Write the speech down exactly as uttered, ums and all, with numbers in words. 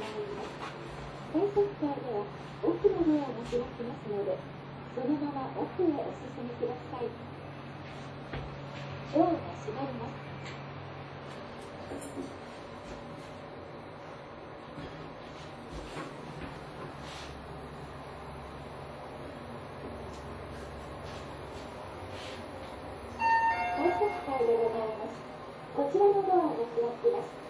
改札階では奥のドアが開きますので、そのまま奥へお進みください。ドアが閉まります。改札階でございます。こちらのドアが開きます。